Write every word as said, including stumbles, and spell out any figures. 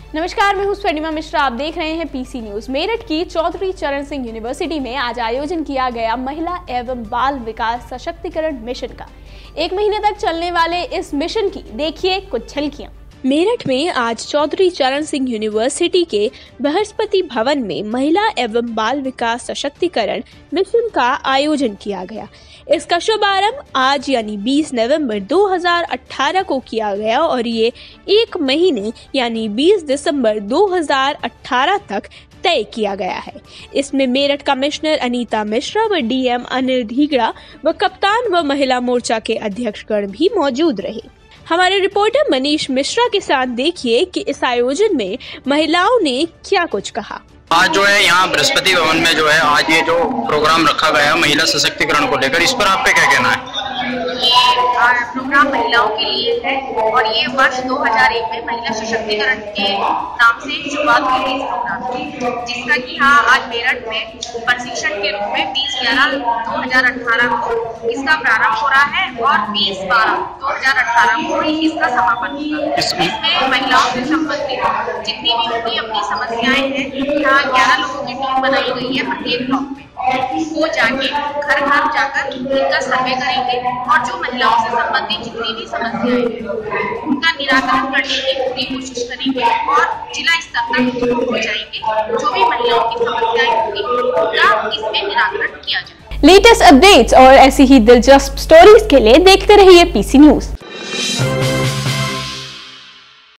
नमस्कार, मैं हूं स्वर्णिमा मिश्रा। आप देख रहे हैं पीसी न्यूज। मेरठ की चौधरी चरण सिंह यूनिवर्सिटी में आज आयोजन किया गया महिला एवं बाल विकास सशक्तिकरण मिशन का। एक महीने तक चलने वाले इस मिशन की देखिए कुछ झलकियां। मेरठ में आज चौधरी चरण सिंह यूनिवर्सिटी के बृहस्पति भवन में महिला एवं बाल विकास सशक्तिकरण मिशन का आयोजन किया गया। इसका शुभारंभ आज यानी बीस नवंबर दो हज़ार अठारह को किया गया और ये एक महीने यानी बीस दिसंबर दो हज़ार अठारह तक तय किया गया है। इसमें मेरठ कमिश्नर अनीता मिश्रा व डीएम अनिल ढीगड़ा व कप्तान व महिला मोर्चा के अध्यक्षगण भी मौजूद रहे। हमारे रिपोर्टर मनीष मिश्रा के साथ देखिए कि इस आयोजन में महिलाओं ने क्या कुछ कहा। आज जो है यहाँ बृहस्पति भवन में जो है आज ये जो प्रोग्राम रखा गया महिला सशक्तिकरण को लेकर, इस पर आपका क्या कहना है? ये प्रोग्राम महिलाओं के लिए है और ये वर्ष दो हज़ार एक में महिला सशक्तिकरण के नाम से शुरुआत हुई थी इस प्रोग्राम की, जिसका कि यहाँ आज मेरठ में प्रशिक्षण के रूप में बीस ग्यारह दो हज़ार अठारह को इसका प्रारंभ हो रहा है और बीस बारह दो हज़ार अठारह को इसका समापन होगा। इसमें महिलाओं से संबंधित जितनी भी उनकी अपनी समस्याएं हैं, यहाँ ग्यारह लोगों की टीम बनाई गई है प्रत्येक ब्लॉक में। वो जाके घर घर जाकर इनका सर्वे करेंगे और जो महिलाओं से संबंधित जितनी भी समस्याएं हैं उनका निराकरण करने की पूरी कोशिश करेंगे और जिला स्तर तक पहुंचाएंगे। जो भी महिलाओं की समस्याएं होंगी उनका इसमें निराकरण किया जाए। लेटेस्ट अपडेट्स और ऐसी ही दिलचस्प स्टोरीज के लिए देखते रहिए पीसी न्यूज।